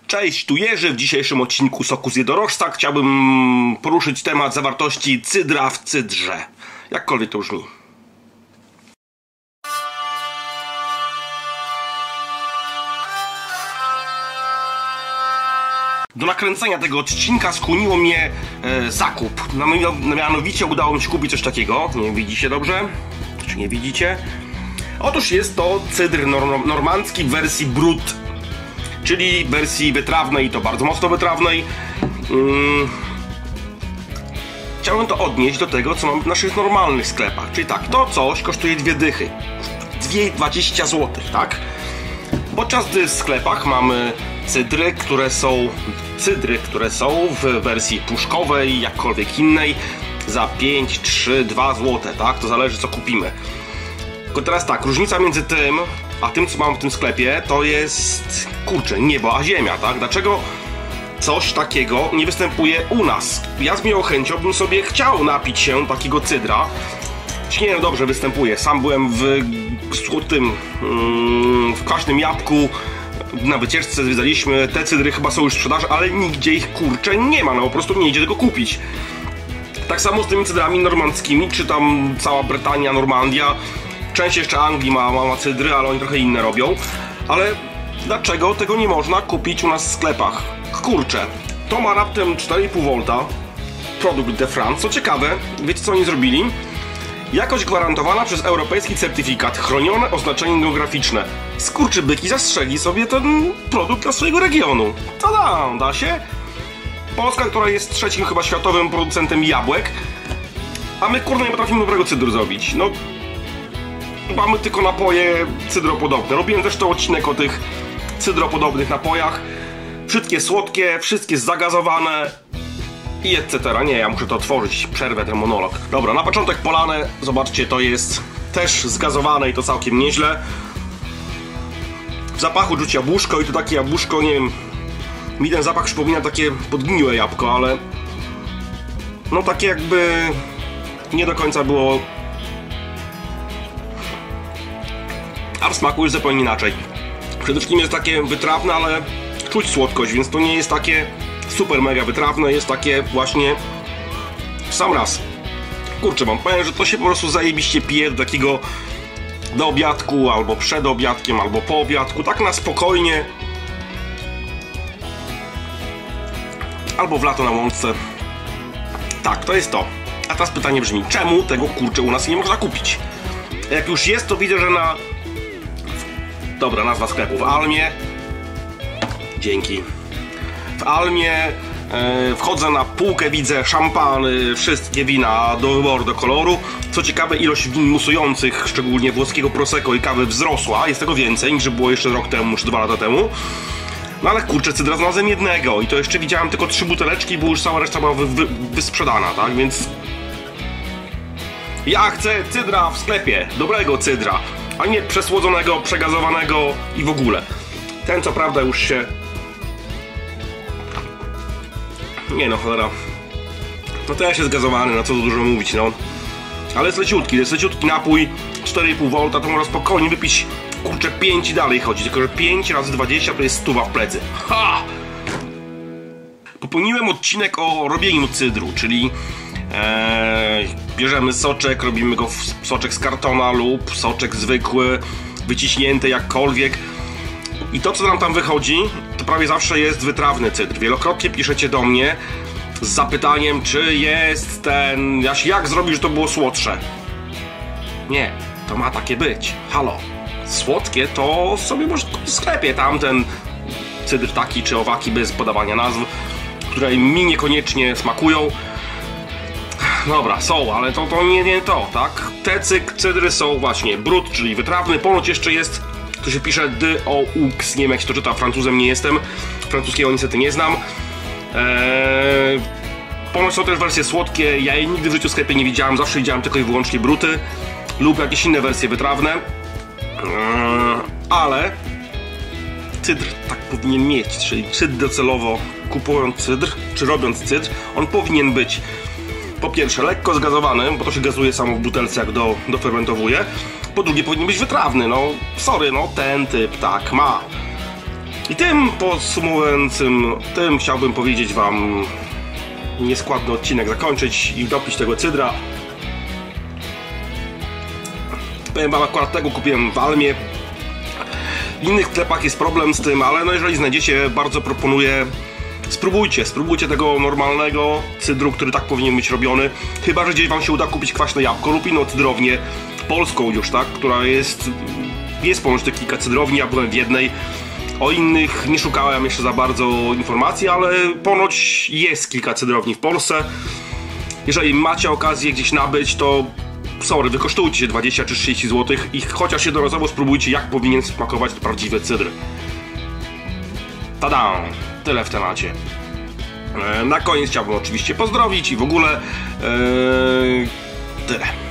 Cześć, tu Jerzy. W dzisiejszym odcinku Soku z Jednorożca chciałbym poruszyć temat zawartości cydra w cydrze. Jakkolwiek to brzmi. Do nakręcenia tego odcinka skłoniło mnie zakup. Mianowicie udało mi się kupić coś takiego. Nie widzicie dobrze? Czy nie widzicie? Otóż jest to cydr normandzki w wersji brut, czyli wersji wytrawnej, i to bardzo mocno wytrawnej. Chciałem to odnieść do tego, co mamy w naszych normalnych sklepach. Czyli tak, to coś kosztuje 2 dychy. 2,20 zł, tak? Podczas gdy w sklepach mamy cydry, które są w wersji puszkowej, jakkolwiek innej, za 5, 3, 2 zł, tak? To zależy, co kupimy. Tylko teraz tak, różnica między tym a tym, co mam w tym sklepie, to jest, kurczę, niebo a ziemia, tak? Dlaczego coś takiego nie występuje u nas? Ja z miłą chęcią bym sobie chciał napić się takiego cydra. Nie, no dobrze, występuje. Sam byłem w kwaśnym jabłku, na wycieczce zwiedzaliśmy. Te cydry chyba są już w sprzedaży, ale nigdzie ich, kurczę, nie ma. No po prostu nie idzie tego kupić. Tak samo z tymi cydrami normandzkimi, czy tam cała Brytania, Normandia. Część jeszcze Anglii ma cydry, ale oni trochę inne robią. Ale dlaczego tego nie można kupić u nas w sklepach? Kurczę, to ma raptem 4,5 V. Produkt de France. Co ciekawe, wiecie co oni zrobili? Jakość gwarantowana przez europejski certyfikat, chronione oznaczenie geograficzne. Skurczybyki zastrzegli sobie ten produkt dla swojego regionu. Tada, da się? Polska, która jest 3. chyba światowym producentem jabłek, a my, kurde, nie potrafimy dobrego cydru zrobić. No, mamy tylko napoje cydropodobne. Robiłem też to odcinek o tych cydropodobnych napojach. Wszystkie słodkie, wszystkie zagazowane i etc. Nie, ja muszę to otworzyć, przerwę ten monolog. Dobra, na początek polane, zobaczcie, to jest też zgazowane i to całkiem nieźle. W zapachu czuć jabłuszko i to takie jabłuszko, nie wiem, mi ten zapach przypomina takie podgniłe jabłko, ale no takie jakby nie do końca było, a w smaku jest zupełnie inaczej. Przede wszystkim jest takie wytrawne, ale czuć słodkość, więc to nie jest takie super mega wytrawne, jest takie właśnie w sam raz. Kurczę, wam powiem, że to się po prostu zajebiście pije do takiego, do obiadku, albo przed obiadkiem, albo po obiadku, tak na spokojnie, albo w lato na łące. Tak, to jest to. A teraz pytanie brzmi, czemu tego, kurczę, u nas nie można kupić? Jak już jest, to widzę, że na... Dobra, nazwa sklepu. W Almie. Dzięki. W Almie wchodzę na półkę, widzę szampany, wszystkie wina do wyboru, do koloru. Co ciekawe, ilość win musujących, szczególnie włoskiego prosecco i kawy, wzrosła. Jest tego więcej niż było jeszcze rok temu, czy 2 lata temu. No ale kurczę, cydra znalazłem jednego i to jeszcze widziałem tylko 3 buteleczki, bo już cała reszta była wysprzedana, tak? Więc ja chcę cydra w sklepie, dobrego cydra, a nie przesłodzonego, przegazowanego i w ogóle. Ten co prawda już się... Nie no, cholera. No też jest gazowany, no co tu dużo mówić, no. Ale jest leciutki napój, 4,5 V, to można spokojnie wypić, kurczę, 5 i dalej chodzi. Tylko że 5 razy 20 to jest 100 w plecy. Ha! Popełniłem odcinek o robieniu cydru, czyli bierzemy soczek, robimy go soczek z kartona lub soczek zwykły, wyciśnięty jakkolwiek. I to, co nam tam wychodzi, to prawie zawsze jest wytrawny cydr. Wielokrotnie piszecie do mnie z zapytaniem, czy jest ten... Jak zrobić, żeby to było słodsze? Nie, to ma takie być. Halo. Słodkie to sobie może kupić w sklepie. Tamten cydr taki czy owaki bez podawania nazw, które mi niekoniecznie smakują. Dobra, są, ale to nie to, tak? Te cydry są właśnie brut, czyli wytrawny. Ponoć jeszcze jest... To się pisze D-O-U-X, nie wiem jak się to czyta, Francuzem nie jestem, francuskiego niestety nie znam. Ponoć są też wersje słodkie, ja jej nigdy w życiu w sklepie nie widziałem, zawsze widziałem tylko i wyłącznie bruty lub jakieś inne wersje wytrawne. Ale cydr tak powinien mieć, czyli cydr docelowo kupując cydr, czy robiąc cydr, on powinien być po pierwsze lekko zgazowany, bo to się gazuje samo w butelce jak dofermentowuje. Po drugie powinien być wytrawny, no sorry, no ten typ tak ma. I tym podsumowującym, tym chciałbym powiedzieć wam, nieskładny odcinek zakończyć i dopić tego cydra. Powiem wam, akurat tego kupiłem w Almie. W innych sklepach jest problem z tym, ale no jeżeli znajdziecie, bardzo proponuję, spróbujcie tego normalnego cydru, który tak powinien być robiony. Chyba że gdzieś wam się uda kupić kwaśne jabłko lub inną cydrownię polską już, tak, która jest ponoć tych kilka cydrowni, ja byłem w jednej. O innych nie szukałem jeszcze za bardzo informacji, ale ponoć jest kilka cydrowni w Polsce. Jeżeli macie okazję gdzieś nabyć, to sorry, wykosztujcie 20 czy 30 zł i chociaż jednorazowo spróbujcie, jak powinien smakować prawdziwy cydr. Tada! Tyle w temacie. Na koniec chciałbym oczywiście pozdrowić i w ogóle tyle.